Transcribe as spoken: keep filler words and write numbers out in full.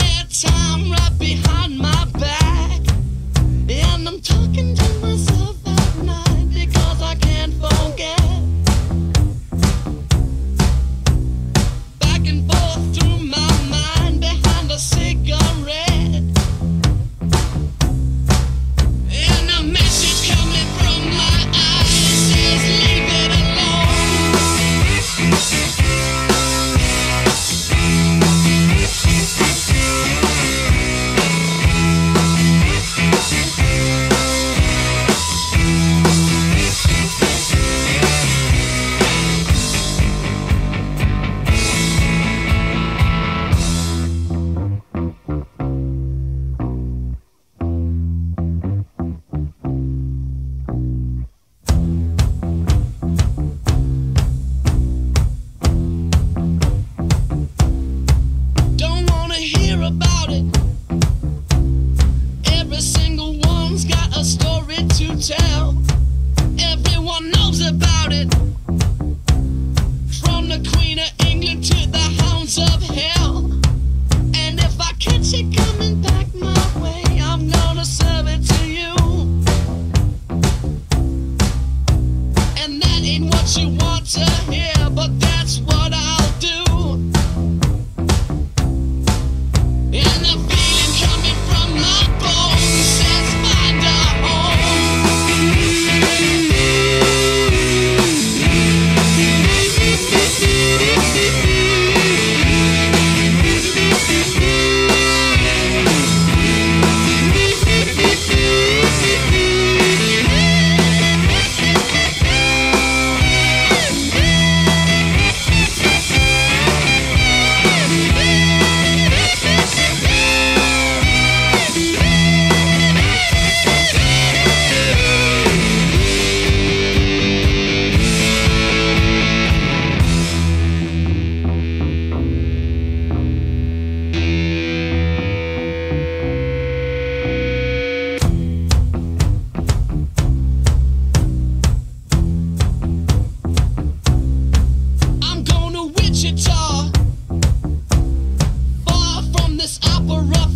that time right behind my back, and I'm talking to myself at night because I can't forget. Back and forth through my mind behind a cigarette, and a message coming from my eyes says leave it alone. Don't wanna hear about it. Every single one's got a story to tell. Everyone knows about it, from the Queen of England to the hounds of hell. And if I catch it coming back my way, I'm gonna serve it to you. And that ain't what you want to hear, but that's what I'll do. And the feeling coming from my bones says find a home. I'm going to Wichita, far from this opera